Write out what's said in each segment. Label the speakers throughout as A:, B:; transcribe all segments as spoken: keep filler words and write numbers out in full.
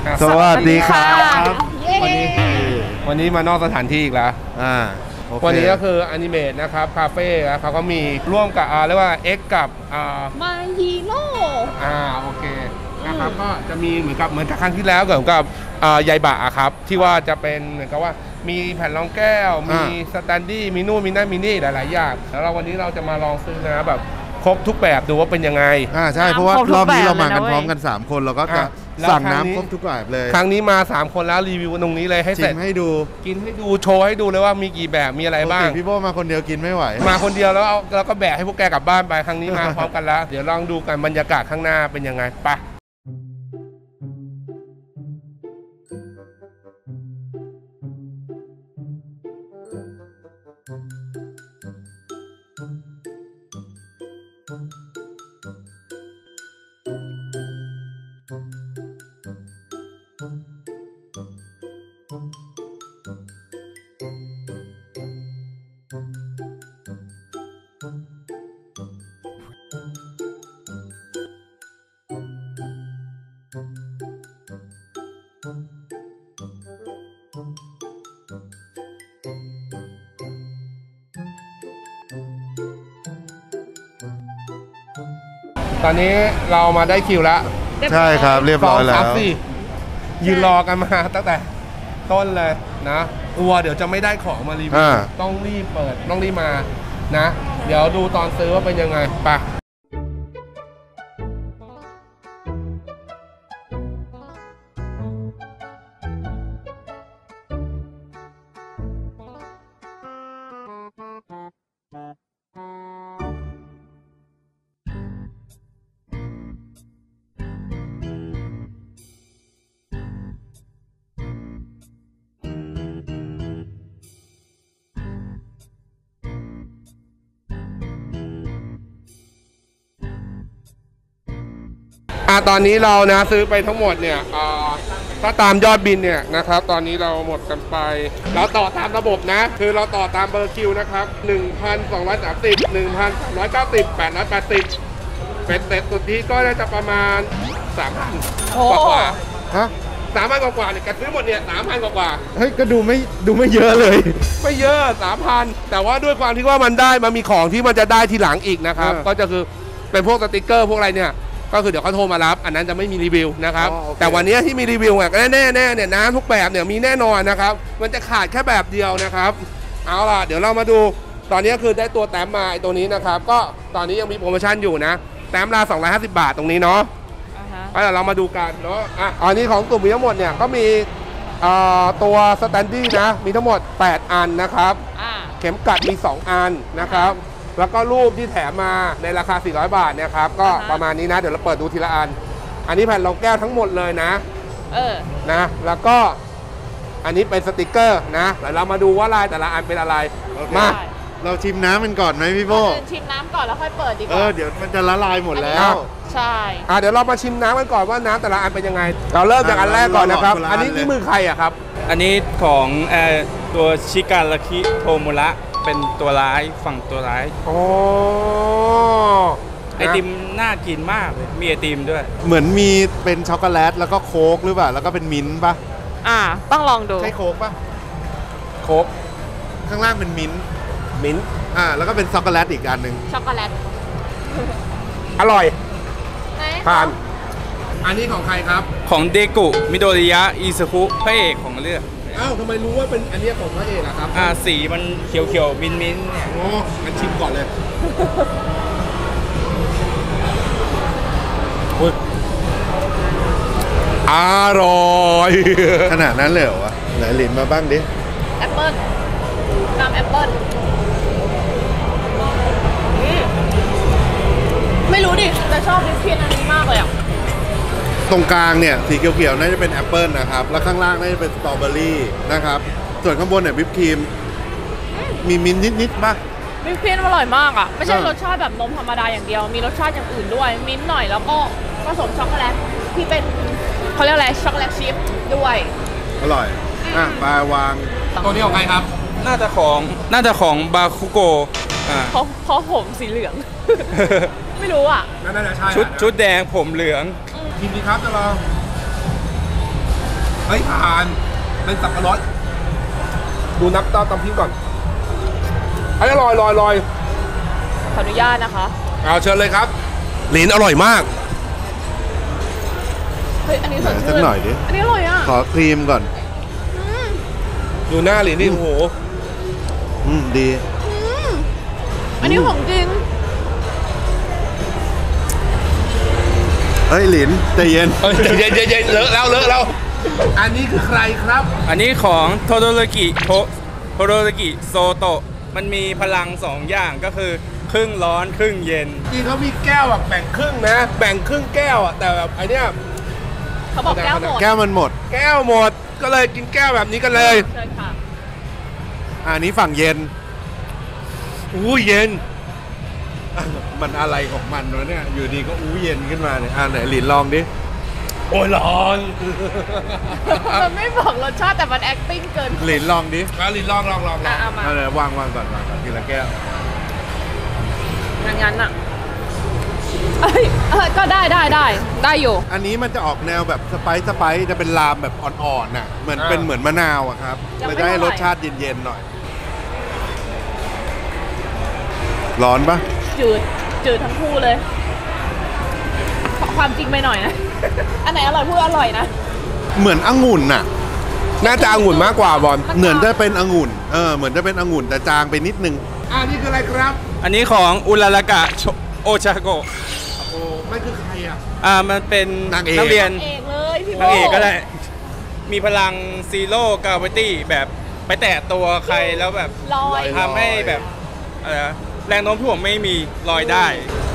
A: สวัสดีครับ
B: วันนี้วันนี้มานอกสถานที่อีกแล้ว
A: อ่า
B: วันนี้ก็คืออนิเมะนะครับคาเฟ่เขาก็มีร่วมกับอ่าเรียกว่า X กับอ่า
C: My Hero
B: อ่าโอเคนะครับก็จะมีเหมือนกับเหมือนกับครั้งที่แล้วเกี่ยวกับอ่ายายบะครับที่ว่าจะเป็นเหมือนกับว่ามีแผ่นรองแก้วมีสแตนดี้มีนู่นมีนั่นมีนี่หลายๆอย่างแล้วเราวันนี้เราจะมาลองซื้อนะแบบครบทุกแบบดูว่าเป็นยังไง
A: อ่าใช่เพราะว่ารอบนี้เรามากันพร้อมกันสามคนเราก็จะสั่งน้ำครบทุกแบบเลย
B: ครั้งนี้มาสามคนแล้วรีวิวตรงนี้เลยให้เสร็จ
A: ให้ดู
B: กินให้ดูโชว์ให้ดูเลยว่ามีกี่แบบมีอะไรบ้าง
A: พี่โบมาคนเดียวกินไม่ไหว
B: มาคนเดียวแล้วเอาแล้วก็แบกให้พวกแกกลับบ้านไปครั้งนี้มาพร้อมกันแล้วเดี๋ยวลองดูกันบรรยากาศข้างหน้าเป็นยังไงไปตอนนี้เรามาได้คิวแล้ว
A: ใช่ครับเรียบร้อยแล้ว
B: ยืนรอกันมาตั้งแต่ต้นเลยนะกลัวเดี๋ยวจะไม่ได้ของมารีวิวต้องรีบเปิดต้องรีบมานะเดี๋ยวดูตอนซื้อว่าเป็นยังไงไปอ่ะตอนนี้เรานะซื้อไปทั้งหมดเนี่ยถ้าตามยอดบินเนี่ยนะครับตอนนี้เราหมดกันไปเราต่อตามระบบนะคือเราต่อตามเบอร์คิวนะครับ หนึ่งพันสองร้อยสามสิบ หนึ่งพันสามร้อยเก้าสิบ แปดร้อยแปดสิบเป็นเสร็จสุดที่ก็น่าจะประมาณ สามพัน กว่ากว่า
A: ฮะ
B: สามพันกว่าเนี่ยกันซื้อหมดเนี่ย สามพัน กว่า
A: เฮ้ยก็ดูไม่ดูไม่เยอะเลย
B: ไม่เยอะ สามพัน แต่ว่าด้วยความที่ว่ามันได้มันมีของที่มันจะได้ทีหลังอีกนะครับก็จะคือเป็นพวกสติกเกอร์พวกอะไรเนี่ยก็คือเดี๋ยวเขาโทรมารับอันนั้นจะไม่มีรีวิวนะครับแต่วันนี้ที่มีรีวิวอ่ะแน่แน่แน่เนี่ยน้ำทุกแบบเนี่ยมีแน่นอนนะครับมันจะขาดแค่แบบเดียวนะครับเอาล่ะเดี๋ยวเรามาดูตอนนี้คือได้ตัวแต้มมาไอ้ตัวนี้นะครับก็ตอนนี้ยังมีโปรโมชั่นอยู่นะแต้มละสองร้อยห้าสิบบาทตรงนี้เนาะก็เดี๋ยวเรามาดูกันเนาะอ่ะอันนี้ของกลุ่มมีทั้งหมดเนี่ยก็มีตัวสแตนดี้นะมีทั้งหมดแปดอันนะครับเข็มกัดมีสองอันนะครับแล้วก็รูปที่แถมมาในราคาสี่ร้อยบาทเนี่ยครับก็ประมาณนี้นะเดี๋ยวเราเปิดดูทีละอันอันนี้แผ่นรองแก้วทั้งหมดเลยนะเออนะแล้วก็อันนี้เป็นสติกเกอร์นะเดี๋ยวเรามาดูว่าลายแต่ละอันเป็นอะไรมา
A: เราชิมน้ำมันก่อนไหมพี่โบ
C: ชิมน้ำก่อนแล้วค่อยเปิดดีกว่า
A: เออเดี๋ยวมันจะละลายหมดแล้ว
C: ใช่
B: อ่ะเดี๋ยวเรามาชิมน้ำกันก่อนว่าน้ำแต่ละอันเป็นยังไงเราเริ่มจากอันแรกก่อนนะครับอันนี้นี่มือใครอะครับ
D: อันนี้ของตัวชิการาคิโทโมระเป็นตัวร้ายฝั่งตัวร้าย
B: โอ้
D: ไอติมน่ากินมากเลยมีไอติมด้วย
A: เหมือนมีเป็นช็อกโกแลตแล้วก็โค้กหรือเปล่าแล้วก็เป็นมิ้นท์ป่ะ
C: อ่าต้องลองดู
A: ใช่โค้กป่ะ
B: โค้ก
A: ข้างล่างเป็นมิ้นท์
B: มิ้นท์
A: อ่าแล้วก็เป็นช็อกโกแลตอีกอันหนึ่ง
C: ช็อกโกแลต
B: อร่อยผ่านอันนี้ของใครครับ
D: ของเดกุมิโดริยะอิซุคุพระเอกของเรื่อง
B: อ้าวทำไมรู้ว่าเป็นอันนี้ของพระเอกอะครับ
D: อ่าสีมันเขียวเขียวมินมินเนี่ย
B: โอ้งั้นชิมก่อนเลยอร่อย
A: ขนาดนั้นเลยเหรอวะไหนลิ้นมาบ้างดิ
C: แอปเปิ้ลน้ำแอปเปิ้ลไม่รู้ดิแต่ชอบวิปครีมอันนี้มากเลยอ่ะ
A: ตรงกลางเนี่ยสีเขียวๆน่าจะเป็นแอปเปิลนะครับแล้วข้างล่างน่าจะเป็นสตรอเบอรี่นะครับส่วนข้างบนเนี่ยวิปครีมมีมิ้นนิดๆป่ะ
C: วิปครีมอร่อยมากอ่ะไม่ใช่รสชาติแบบนมธรรมดาอย่างเดียวมีรสชาติอย่างอื่นด้วยมิ้นหน่อยแล้วก็ผสมช็อกโกแลตที่เป็นเขาเรียกอะไรช็อกโกแลตชิพด้วย
A: อร่อยอ่ะปลาวาง
B: ตัวนี้ของใครครับ
D: น่าจะของน่าจะของบาคุโกะอ่า
C: เพราะเพราะผมสีเหลืองไม่รู้อ่ะ
B: น่าจะใช่
D: ชุดชุดแดงผมเหลือง
B: ทีมดีครับจะลองเฮ้ยผ่านเป็นสับปะรดดูนับตาตำพริกก่อนอันนี้ลอยลอยลอย
C: ขออนุญาตนะคะ
B: เอาเชิญเลยครับหลินอร่อยมาก
C: เฮ้ย อันนี้สด
A: สั
C: ชื่
A: ก
C: น
A: หน่อยดิ
C: อันนี้อร่อยอ่ะ
A: ขอครีมก่อน
B: ดูหน้าหลินนี่โอ้โห
A: อืมดี
C: อันนี้ของจริง
A: เฮ้ยหลินใจเย็น
B: เฮ้ยเย็นเย็นเย็นเลอะแล้วเลอะแล้วอันนี้คือใครครับ
D: อันนี้ของโทโดโรกิโทโทโดโรกิโซโตะมันมีพลังสองอย่างก็คือครึ่งร้อนครึ่งเย็น
B: จริงเขามีแก้วแบบแบ่งครึ่งนะ แบ่งครึ่งแก้วอ่ะแต่แบบไอเนี้ย
C: เขาบอกแก้วหมด
A: แก้วมันหมด
B: แก้วหมดก็เลยกินแก้วแบบนี้กันเลย
C: เชิญค่ะ
A: อันนี้ฝั่งเย็น
B: อู้เย็น
A: มันอะไรของมันวะเนี่ย อยู่ดีก็อู้เย็นขึ้นมาเนี่ยอ่าไหนหลินลองดิ
B: โอ้ยร้อน
C: มันไม่บอกรสชาติแต่มัน acting เกิน
A: หลินลองดิ
B: มาลินลองลองลองล
C: อ่ะ
B: อง
C: เอามา
A: เอาเลยวางวางก่อนวางก่อนทีละแก้ว
C: งั้นงั้นอ่ะเอ้ยเออก็ได้ได้ได้ได้อยู่
A: อันนี้มันจะออกแนวแบบสไปซ์สไปซ์จะเป็นลามแบบอ่อนๆน่ะ เหมือนเป็นเหมือนมะนาวอะครับ
C: ยังไม่
A: มันจะให้
C: เท่าไหร่
A: รสชาติเย็นๆหน่อย ร้อนปะ
C: จืดจืดทั้งคู่เลยขอความจริงไปหน่อยนะ อันไหนอร่อยพูดอร่อยนะ
A: เหมือนองุ่นน่ะ
B: น่าจะองุ่นมากกว่าบอล
C: มัน
A: เหมือนจะเป็นองุ่น เออ เหมือนจะเป็นองุ่นแต่จางไปนิดนึง
B: อันนี้คืออะไรครับ
D: อันนี้ของอุลารากะโชโอชาโกะ
B: โอ้ไม่คือใครอ่ะ
D: อ่ามันเป็น
A: นางเอก
D: นักเรียน
C: เอกเลยพี่โบ
D: นางเอกก็ได้ มีพลังซีโร่กาเวตี้แบบไปแตะตัวใครแล้วแบบ
C: ลอย
D: ทำให้แบบเอ่อแรงโน้มถ่วงไม่มีลอยได้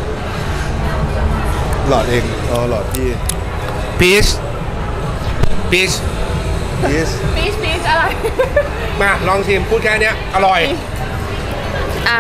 A: หลอดเองอ๋อหลอดพี่
B: พีชพีช
A: yes
C: ปีชปีชอะไร
B: มาลองชิมพูดแค่เนี้ยอร่อย
C: อ่ะ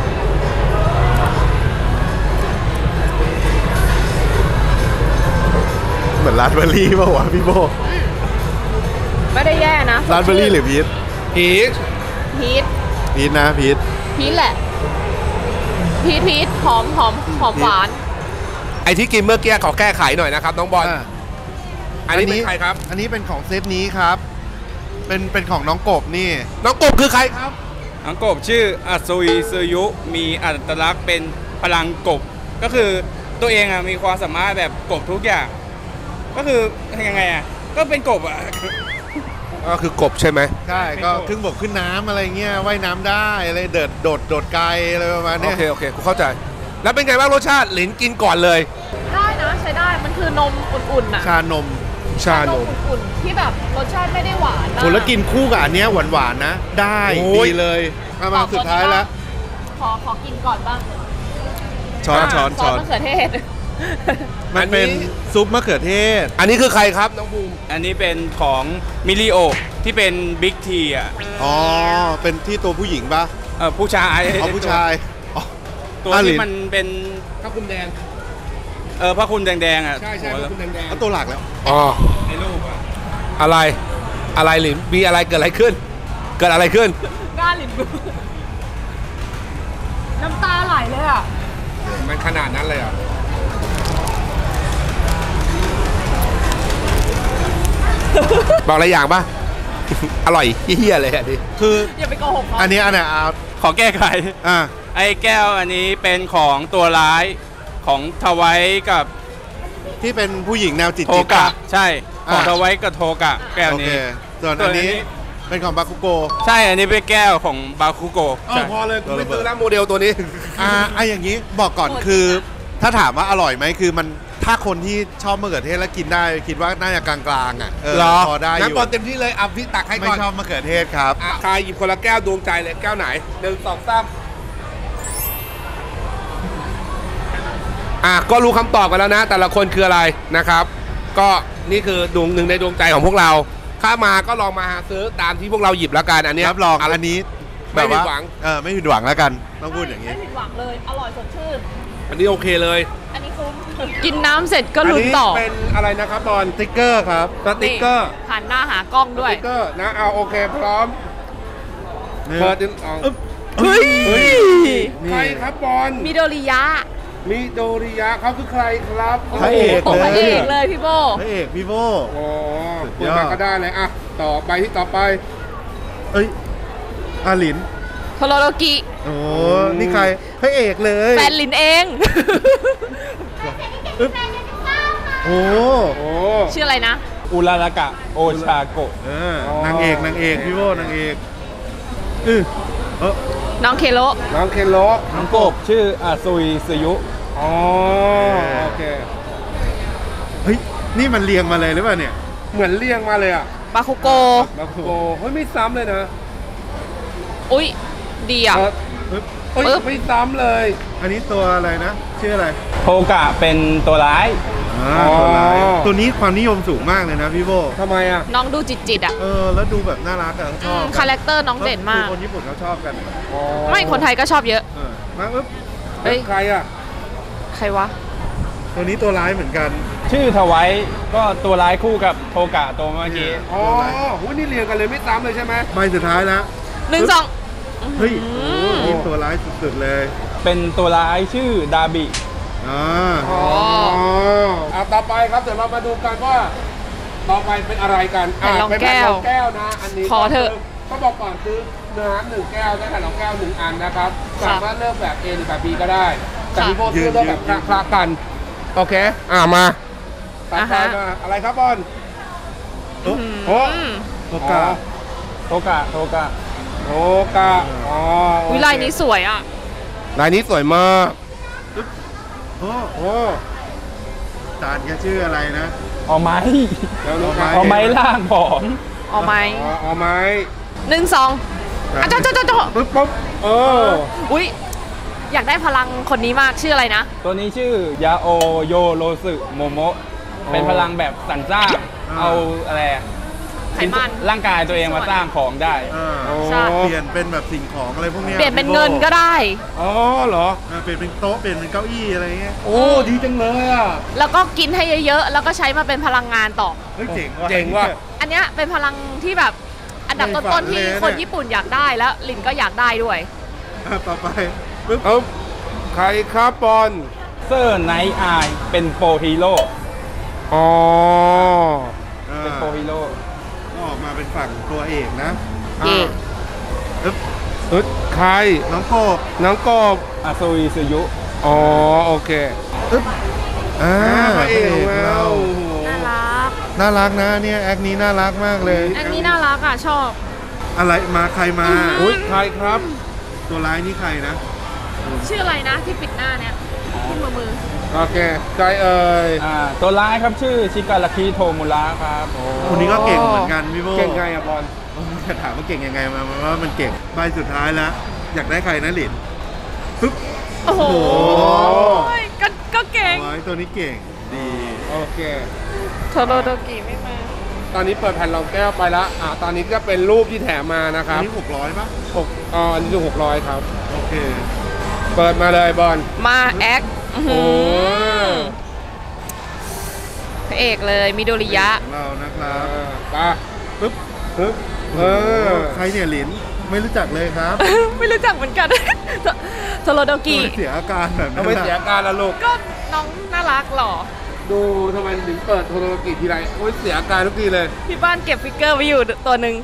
A: เหมือนราสเบอร์รี่ป่าวะพี่โบ
C: ไม่ได้แย่นะ
A: ราสเบอร์รี่หรือพีช
B: พีช
C: พีช
A: พีชนะพีช
C: พีชแหละ พีชพีชหอมหอมหอมหวาน
B: ไอที่กินเมื่อกี้ขอแก้ไขหน่อยนะครับน้องบอล
A: อ่ะ
B: อันนี้เป็นใครครับ
A: อันนี้เป็นของเซตนี้ครับ เป็นเป็นของน้องกบนี่
B: น้องกบคือใครครับ
D: อังกบชื่ออัศวีซยุมีอัตลักษณ์เป็นพลังกบ ก็คือตัวเองอ่ะมีความสามารถแบบกบทุกอย่าง ก็คือยังไงอ่ะก็เป็นกบอ่ะ
B: ก็คือกบใช่ไหม
A: ใช่ ก็ครึ่งบกขึ้นน้ำอะไรเงี้ยว่ายน้ำได้อะไรเดินโดดโดดไกลอะไรประมาณ
B: โอ
A: เนี้ย
B: เคโอเคกูเข้าใจ แล้วเป็นไงบ้างรสชาติหลินกินก่อนเลย
C: ได้นะใช้ได้ มันคือนมอุ่นๆน่ะ
A: ชานม
B: ชานม
C: อุ่นๆที่แบบรสชาติไม่ได้หวานนะ
A: โหแล้วกินคู่กับอันเนี้ยหวานๆนะ ได้
B: โอ้ย
A: ดีเลยมามาสุดท้ายแล้ว
C: ขอขอกินก่อนบ้าง
A: ช้อนช้อน
C: ซอ
A: ช้
C: ส
A: อน
C: มะเขือเทศ
A: มันเป็นซุปมะเขือเทศ
B: อันนี้คือใครครับน้องบูม
D: อันนี้เป็นของมิริโอที่เป็นบิ๊กทีอ่ะ
A: อ๋อ เป็นที่ตัวผู้หญิงปะ
D: เออผู้ชาย
A: อ๋อผู้ชายอ๋อ
D: ตัว
A: อ่ะ
D: ที่
A: ลิน
D: มันเป็น
B: ข้าวคุมแดง
D: เออพระคุณแดงๆอ่ะ
B: ใช่ใช่
D: หัว
B: ข้าวคุมแดงแดง
A: เอาตัวหลักแล้ว
B: อ๋อ
D: ในรูปอ่ะ
B: อะไร อะไรหลินมีอะไรเกิดอะไรขึ้น เกิดอะไรขึ้น
C: กล้าลิ้นน้ำตาไหลเลยอ่ะ
B: มันขนาดนั้นเลยอ่ะ บอกอะไรอย่างปะ อร่อยเฮี้ยๆเลยอ่ะดิ
A: คือ
C: อย่าไปโกหกเขา
A: อันเนี้ยอันเนี้ยเอา
D: ขอแก้ไข
A: อ่ะ
D: ไอ้แก้วอันนี้เป็นของตัวร้ายของทวายกับ
A: ที่เป็นผู้หญิงแนวจิต
D: โท
A: จิต
D: กะ
A: อะ
D: ใช่ของ
A: อ่ะ
D: ทวายกับโทกะแก้ว
A: โอเค
D: นี้
A: ส่วน
D: ส่
A: อั
D: วน
A: น
D: อันนี้
A: นี้เป็นของบาคุโก
D: ใช่อันนี้เป็นแก้วของบาคุโกะ
B: เออ
D: ใช่
B: พอเลยกูไม่ซื้อแล้วโมเดลตัวนี้
A: อ่าไอะอย่างนี้บอกก่อนคือ ถ้าถามว่าอร่อยไหมคือมันถ้าคนที่ชอบมะเขือเทศแล้วกินได้ คิดว่าน่าจะกลางๆอ่ะเออ
B: เหรอ
A: พอได้อ
B: งั้น
A: ยู่
B: บอลเต็มที่เลยอ่ะพี่ตักให้
A: ไม่
B: ก่อน
A: ชอบมะเขือเทศครับ
B: อ่ะใครหยิบคนละแก้วดวงใจเลยแก้วไหนหนึ่งสองสามอ่ะก็รู้คำตอบกันแล้วนะ แต่ละคนคืออะไรนะครับ ก็นี่คือดวงหนึ่งในดวงใจของพวกเราถ้ามาก็ลองมาหาซื้อตามที่พวกเราหยิบแล้วกันอันเนี้ย
A: รับรอง
B: ะไร
A: อันนี้
B: ไม่
A: แบบ
B: ผิ
A: ว่า
B: ดหวัง
A: เออไม่ผิดหวังแล้วกันต้องพูดอย่างนี้
C: ไม่ผิดหวังเลย อร่อยสดชื่น
B: อันนี้โอเคเลย
C: อันนี้คุ้มกินน้ำเสร็จก็ลุ้นต่อ
B: เป็นอะไรนะครับบอล
A: สติ๊กเกอร์ครับ
B: สติ๊กเกอร์
C: หันหน้าหากล้องด้วย
B: สติ๊กเกอร์นะเอาโอเคพร้อม
A: เนี่ย
B: เปิดดินออก
A: เฮ้ย
B: เฮ้ย
A: นี่
B: ใครครับบอล
C: มิโดริยะ
B: มิโดริยะเขาคือใครครับ
A: พระเอก
C: พ
A: เล
C: ระ
A: ย
C: เอกเลยพี่โบ
A: พระเอกพี่โบ
B: โอ้
A: สุด
B: เปิ
A: ย
B: ด
A: อด
B: มาก็ได้เลยอ่ะต่อไปที่ต่อไป
A: เอ้ยอาหลิน
C: โทโรโรกิ
A: โอ้นี่ใครพระเอกเลย
C: แฟนลินเอง
A: อึ๊บโอ้
B: โอ้
C: ชื่ออะไรนะ
D: อุรารากะโอชาโกะ
A: เออนางเอกนางเอกพี่โบนางเอกอือเออ
C: น้องเคโร
B: น้องเคนโร
D: น้องกบชื่ออาซุยซึยุ
B: อ๋อโอเค
A: เฮ้ยนี่มันเรียงมาเลยหรือเปล่าเนี่ย
B: เหมือนเรียงมาเลยอ่ะ
C: บาคุโก
B: แล้วโอ้เฮ้ยไม่ซ้ำเลยนะ
C: อุ้ยดีอ่ะ
B: เออ
A: ปึ๊บ
B: เฮ้ย
C: ปึ๊บ
B: ไม่ซ้ำเลย
A: อันนี้ตัวอะไรนะชื่ออะไร
D: โทกะเป็นตัวร้าย
A: อ่าตัวร้ายตัวนี้ความนิยมสูงมากเลยนะพี่โบ
B: ทำไมอ่ะ
C: น้องดูจิตจิตๆอ่ะ
A: เออแล้วดูแบบน่ารักอะชอบ
C: คาแรคเตอร์น้องเด่นมาก
A: คือคนญี่ปุ่นเขาชอบกัน
B: อ๋อ
C: ไม่คนไทยก็ชอบเยอะ
A: เออมาปึ๊บ
C: เฮ้ย
B: ใครอ่ะ
C: ใครวะ
A: ตัวนี้ตัวร้ายเหมือนกัน
D: ชื่อทวายก็ตัวร้ายคู่กับโทกะตัวเมื่อกี้
B: อ๋อหุ้ยนี่เรียงกันเลยไม่ซ้ำเลยใช่ไหม
A: ใบสุดท้ายแล้ว
C: หนึ่งสอง
A: เฮ้ย
C: อื
A: โอ้
C: ม
A: โหนี่ตัวร้ายสุดๆเลย
D: เป็นตัวร้ายชื่อดาบิ
A: อ่า
B: อ๋ออ่ะต่อไปครับเดี๋ยวเรามาดูกันว่า ต่อไปเป็นอะไรกันอ่ะ
C: แผ่นรอง
B: เป็น
C: แก้
B: แผ่น
C: ว
B: รองแก้วนะ อันนี้
C: ขอเถอะ
B: ก็บอกก่อนซื้อน้ำหนึ่งแก้วได้แผ่นรองแก้วหนึ่งอันนะครับ
C: ครับ
B: สามารถเลือกแบบ A หรือแบบ B ก็ได้ แต่
C: ครับ
B: พี่โบเลือกแบบคละๆกัน โอเค อ่ะมาต่อไป
C: อ่าฮะ
B: มาอะไรครับบอล
A: โอ้
B: โอ้
C: อืม
A: โอกา
D: โทกะโทกะ
B: โอ้กะอ๋อโอเค
C: วิไลนี้สวยอ่ะ
B: ลายนี้สวยมาก
A: โอ้
B: โอ้
A: จานแกชื่ออะไรนะ
D: เอาไม้
B: เดี๋ยวรู้ครับ
D: เอาไม้ล่างผอม
C: เอาไหม
B: อ๋อเอาไหม
C: หนึ่งสองอ่ะเจ้าเจ้าเจ้าเจ้า
B: ปึ๊บปุ๊บเออ
C: อุ้ยอยากได้พลังคนนี้มากชื่ออะไรนะ
D: ตัวนี้ชื่อยาโอโยโรสึโมโมะเป็นพลังแบบสรรสร้าง เอาอะไรอะ
C: ไขมัน
D: ร่างกายตัวเองมาสร้างของได้
A: อ่า
C: ใช่
A: เปลี่ยนเป็นแบบสิ่งของอะไรพวกเนี้ย
C: เปลี่ยนเป็นเงินก็ได้
B: อ๋อเหรอ
A: อ่าเปลี่ยนเป็นโต๊ะเปลี่ยนเป็นเก้าอี้อะไรเงี้ย
B: โอ้ดีจังเลยอ่ะ
C: แล้วก็กินให้เยอะๆ แล้วก็ใช้มาเป็นพลังงานต่อ
A: เฮ้ยเจ๋งว่ะ
B: เจ๋งว่ะ
C: อันเนี้ยเป็นพลังที่แบบอันดับ
A: ไม่ฝั
C: ต้
A: น
C: นๆที่
A: เลยเนี่ย
C: คนญี่ปุ่นอยากได้แล้วลินก็อยากได้ด้วย
A: อ่ะต่อไปปึ๊บ
B: เอาใครครับบอล
D: เซอร์ไนท์อายเป็นโปรฮีโร่
B: อ๋อ
A: อ่า
D: เป็นโปรฮีโร่
A: ก็ออกมาเป็นฝั่งตัวเอกนะ
C: เย่
A: ปึ๊บ
B: เอ้ยใคร
A: น้องโกบ
B: น้องกบ
D: อาซุยซึยุ
B: อ๋อโอเค
A: ปึ๊บอ่า
B: พระเอกของเรา
C: น่ารัก
A: น่ารักนะเนี่ยแอคนี้น่ารักมากเลย
C: อันนี้น่ารักอ่ะ ชอบ
A: อะไรมาใครมา
B: อุ้ยใครครับ
A: ตัวร้ายนี่ใครนะ
C: ชื่ออะไรนะที่ปิดหน้าเนี่ยที่มือมือ
B: โอเคใจเอ่ย
D: อ่าตัวร้ายครับชื่อชิการาคิโทมุระครับ
A: คนนี้ก็เก่งเหมือนกันพี่โบ
B: เก่งไงอะบอล
A: จะถามว่าเก่งยังไงมามาว่ามันเก่งใบสุดท้ายแล้ว อยากได้ใครนะหลินปึ๊บ
C: โอ้โห
A: โอ้โห
C: ก็ก็เก่ง
A: โอ้ยตัวนี้เก่งดี
B: โอเค
C: โทโรโดกิไม่มา
B: ตอนนี้เปิดแผ่นรองแก้วไปแล้วอ่าตอนนี้ก็เป็นรูปที่แถมมานะค
A: อั
B: รั
A: น
B: บ
A: นี้หกร้อยป่ะ
B: หกอ๋ออันนี้คือหกร้อยครับ
A: โอเค
B: เปิดมาเลยบอล
C: มาแอคอื้อหื
B: โอ้
C: อพระเอกเลยมิโดริยะ
A: ของเรานะค
B: อ่
A: รับ
B: าไปปึ๊บปึ๊บเออ
A: ใครเนี่ยหลินไม่รู้จักเลยครับ
C: ไม่รู้จักเหมือนกัน โทโรโดกิ
A: ทำไมเสียอาการแบบ
B: ทำ
A: นั้น
B: ไมเสีย
A: ล่ะ
B: การละลูก
C: ก็น้องน่ารักหรอ
B: ดูทำไมถึงเปิดโทรโลกิทีไรโอ้ยเสียอาการทุกทีเลย
C: ที่บ้านเก็บฟิกเกอร์ไว้อยู่ตัวหนึ่ง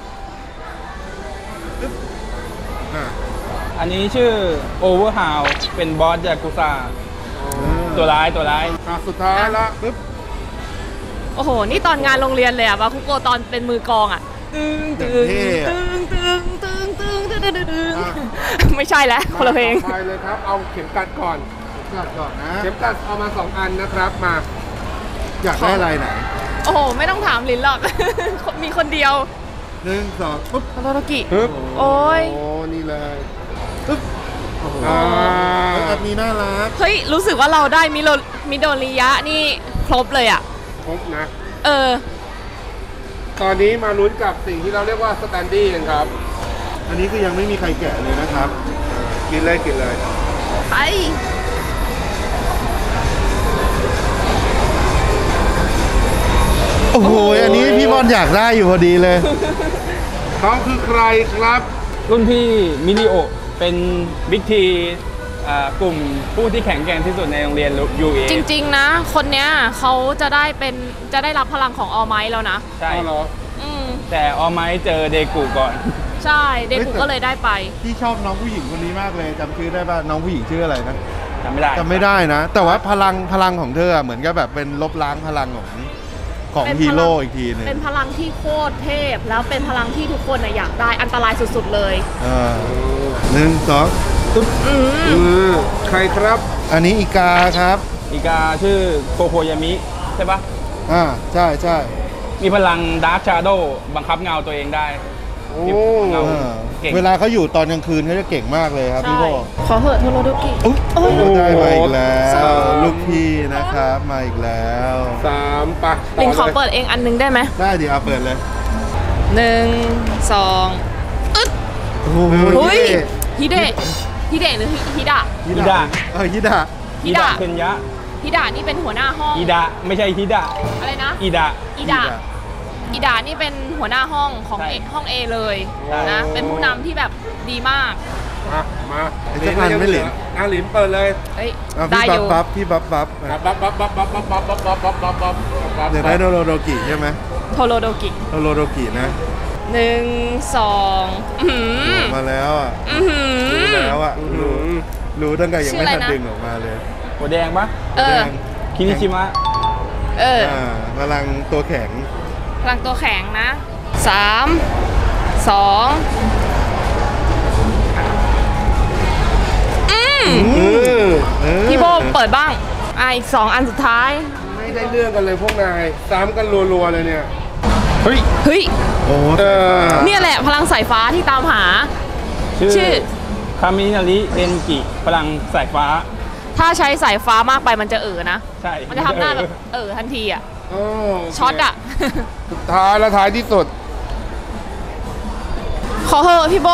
A: อ่ะ
D: อันนี้ชื่อโอเวอร์ฮาวเป็นบอสยากุซ่าตัวร้ายตัวร้าย
B: อ่ะสุดท้ายละปึ๊บ
C: โอ้โห นี่ตอนงานโรงเรียนเลยอะบาคุโกตอนเป็นมือกลองอะตึงตึงตึงตึงตึงตึงตึงตึงตึงตึงไม่ใช่แล้วคนละเพลง
B: ต่อไปเลยครับ เอาเข็มกัดก่อน
A: กลับก่อนนะ
B: เข็มกัดเอามาสองอันนะครับมา
A: อยากได้อะไรไหน
C: โอ้โห ไม่ต้องถามลินหรอก มีคนเดียว
A: หนึ่งสองปุ๊บ
C: โทโรโดกิ
B: ปึ๊บ
C: โอ้ย
B: โอ้นี่เลย
A: ปุ๊บโอ้โห
B: อ่า
A: แบบนี้น่ารัก
C: เฮ้ย รู้สึกว่าเราได้มิโรมิโดริยะนี่ครบเลยอะ
B: ครบนะ
C: เออ
B: ตอนนี้มาลุ้นกับสิ่งที่เราเรียกว่าสแตนดี้กันครับ
A: อันนี้คือยังไม่มีใครแกะเลยนะครับ
B: กินเลยกินเลย
C: ไป
A: โอ้โห อันนี้พี่บอลอยากได้อยู่พอดีเลย
B: เขาคือใครครับ
D: รุ่นพี่มิริโอเป็นบิ๊กทีอ่ากลุ่มผู้ที่แข็งแกร่งที่สุดในโรงเรียน ยู เอ
C: จริงๆนะ คนเนี้ยเขาจะได้เป็นจะได้รับพลังของออไมท์แล้วนะ
D: ใช่
B: อ๋อเหรอ
C: อืม
D: แต่ออไมเจอเดกูก่อน
C: ใช่เด็กกูก็เลยได้ไป
A: ที่ชอบน้องผู้หญิงคนนี้มากเลยจำชื่อได้ป่ะน้องผู้หญิงชื่ออะไรนะ
D: จำไม่ได้
A: จำไม่ได้นะ แต่ว่าพลังพลังของเธออะเหมือนกับแบบเป็นลบล้างพลังของของ
C: เป็นพลัง
A: ฮีโร่อีกทีหนึง
C: เป็นพลังที่โคตรเทพ แล้วเป็นพลังที่ทุกคนน่ะอยากได้อันตรายสุดๆเลย
A: เออหนึ่งสองตุ๊บ
C: อืม
B: อืมใครครับ
A: อันนี้อีกาครับ
D: อีกาชื่อโคโคยามิใช่ปะ
A: อ่าใช่ใช่
D: มีพลังดาร์ h ชาโดบังคับเงาตัวเองได้
B: โอ้
D: เงา
A: เออ
D: เก่ง
A: เวลาเขาอยู่ตอนกลางคืนเขาจะเก่งมากเลยครับ
C: ใช่
A: พี่โบ
C: ขอเหอะโทโรโดกิ
A: อุ๊ย
C: โอ้ย
A: ได้มาอีกแล้
C: ส
A: ว
C: อง
A: ลูกพี่นะครับมาอีกแล้ว
B: สามปะ
C: ลิงขอ
B: ต่ลย
C: เปิดเองอันนึงได้ไหม
A: ได้เดี๋ยวเอาเปิดเลย
C: หนึ่งสองอึ๊ด
A: โอ้โห
C: เฮ้ยฮิเดะฮิเดะหรือฮิดะ
A: ฮิดะเออฮิดะ
C: ฮิดะ
D: เคนยะ
C: ฮิดะนี่เป็นหัวหน้าห้อง
D: อีดะไม่ใช่ฮิดะ
C: อะไรนะ
D: อีดะ
C: อีดาอีดานี่เป็นหัวหน้าห้องของ
D: ใช่
C: เอห้อง A เลย
D: ใช่
C: นะ เป็นผู้นำที่แบบดีมาก
B: มามา
A: ไอ้เจ้าพันธุ์ไม่เหลิน
B: อ่ะหลินเปิดเลย
C: เอ้ย
A: เอา
C: ได้
A: พี่
C: อ
A: บัฟ
C: ยู่
A: บัฟพี่บัฟบัฟ
B: อ่ะบับบับบับบับบับบับบับบับบับบับบับบับ
A: เดี๋ยวได้โนโรโดกิใช่ไหม
C: โทโรโดกิ
A: โนโรโดกินะ
C: หนึ่งสองอื้อหือ
A: มาแล้วอ่ะ
C: อื้อหือ
A: รู้แล้วอ่ะรู้รู้ตั้งแต่ยัง
C: ชื่อ
A: ไม่
C: อะไร
A: ทัน
C: นะ
A: ดึงออกมาเลย
D: หัวแดงปะ
C: เออ
A: แดง
D: คินิชิมะ
C: เออ
A: อ่าพลังตัวแข็ง
C: พลังตัวแข็งนะสามสองอืม
A: เออ
C: พี่โบเปิดบ้าง อ่ะอีกสองอันสุดท้าย
B: ไม่ได้เรื่องกันเลยพวกนายซ้ำกันรัวๆเลยเนี่ยเฮ้ย
C: เฮ้ย
A: โอ้
B: เออ
C: เนี่ยแหละพลังสายฟ้าที่ตามหา ชื่
D: ชื่
C: อ
D: อคามินาริเดนกิพลังสายฟ้า
C: ถ้าใช้สายฟ้ามากไปมันจะเอ่อนะ
D: ใช่
C: มันจะทำหน้าแบบเอ่อทันทีอ่ะ
B: โอเค
C: ช็อตอ่ะ
B: สุดท้ายและท้ายที่สุด
C: ขอเหอะพี่โบ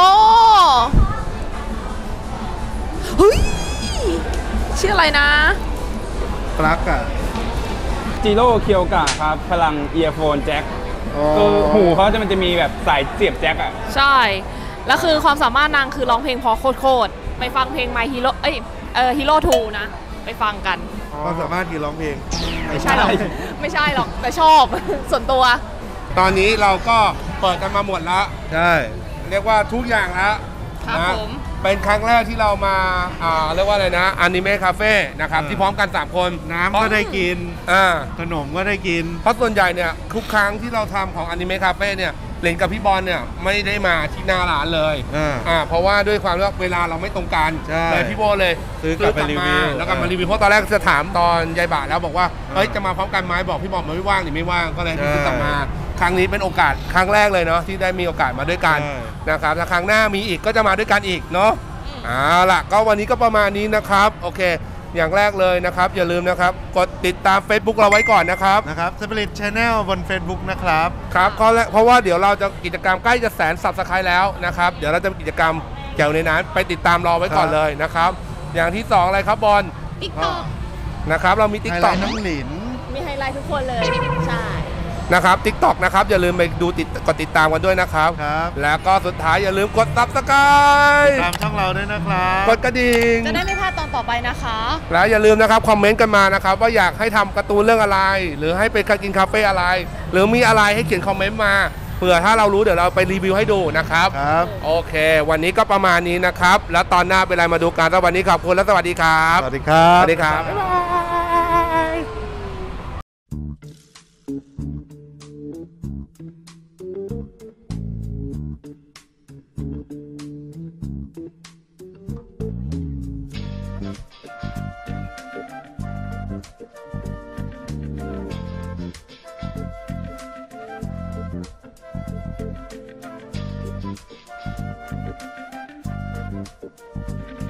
C: เฮ้ย ชื่ออะไรนะ
A: ปลั๊กอ่ะ
D: จิโร่เคียวกะครับ พลังเอียร์โฟนแจ็ค
B: อ๋อ
D: คือหูเขาจะมันจะมีแบบสายเสียบแจ็คอะ
C: ใช่ แล้วคือความสามารถนางคือร้องเพลงเพอโคตรๆ ไปฟังเพลง My Hero เอ้ย เออ Hero ทูนะ ไปฟังกัน
A: ความสามารถคือร้องเพลง
C: ไม่ใช่หรอก ไม่ใช่หรอก แต่ชอบ ส่วนตัว
B: ตอนนี้เราก็เปิดกันมาหมดแล้ว
A: ใช่
B: เรียกว่าทุกอย่างแล้ว
C: ครับ
B: นะ
C: ผม
B: เป็นครั้งแรกที่เรามาอ่าเรียกว่าอะไรนะอนิเมะคาเฟ่นะครับ
A: เออ
B: ที่พร้อมกัน สาม คน
A: น้ำก็ได้กิน
B: อ่า
A: ขนมก็ได้กิน
B: เพราะส่วนใหญ่เนี่ยทุกครั้งที่เราทำของอนิเมะคาเฟ่เนี่ยเหลนกับพี่บอลเนี่ยไม่ได้มาที่หน้าร้านเลย
A: อ่า
B: อ่าเพราะว่าด้วยความที่ว่าเวลาเราไม่ตรงกัน
A: ใช่
B: เลยพี่โบเลย
A: ซื้อกลับไปรีวิว
B: แล้วกลับมา
A: เออ
B: รีวิวเพราะตอนแรกจะถามตอนยายบาทแล้วบอกว่า
A: เออ
B: เฮ้ยจะมาพร้อมกันไหมบอกพี่บอลมันไม่ว่างหรือไม่ว่างก็เลย
A: ใช่
B: ซื้อกลับมาครั้งนี้เป็นโอกาสครั้งแรกเลยเนาะที่ได้มีโอกาสมาด้วยกัน
A: ใช่
B: นะครับถ้าครั้งหน้ามีอีกก็จะมาด้วยกันอีกเนาะเอาล่ะก็วันนี้ก็ประมาณนี้นะครับโอเค อย่างแรกเลยนะครับ อย่าลืมนะครับกดติดตาม Facebook เราไว้ก่อนนะครับ
A: นะครับ Spirit Channel บน Facebook นะครับ
B: ครับเพราะเพราะว่าเดี๋ยวเราจะกิจกรรมใกล้จะแสนสับสไครแล้วนะครับเดี๋ยวเราจะมีกิจกรรมแก้วในนั้นไปติดตามรอไว้ก่อน
A: ครับ
B: เลยนะครับอย่างที่สองอะไรครับบอล
C: ติ๊กต็อก
B: นะครับเรามีทิก
A: ไฮ
B: ต
A: ไล
B: อก
A: ท์น้องหลิน
C: มีไฮไลท์ทุกคนเลย ใช่
B: นะครับทิกตอกนะครับอย่าลืมไปดูติดกดติดตามกันด้วยนะครับ
A: ครับ
B: แล้วก็สุดท้ายอย่าลืมกดซับสไครต์
A: ตามช่องเราด้วยนะครับ
B: กดกระดิ่ง
C: จะได้ไม่พลาดตอนต่อไปนะคะ
B: แล้วอย่าลืมนะครับคอมเมนต์กันมานะครับว่าอยากให้ทำการ์ตูนเรื่องอะไร หรือให้ไปกินคาเฟ่อะไร หรือมีอะไรให้เขียนคอมเมนต์มาเผื่อถ้าเรารู้เดี๋ยวเราไปรีวิวให้ดูนะครับ
A: ครับ
B: โอเค วันนี้ก็ประมาณนี้นะครับ แล้วตอนหน้าเป็นอะไรมาดูกันแล้ววันนี้ขอบคุณและสวัสดีครับ
A: สวัสดีครับ
B: สวัสดีครับบ๊ายบาย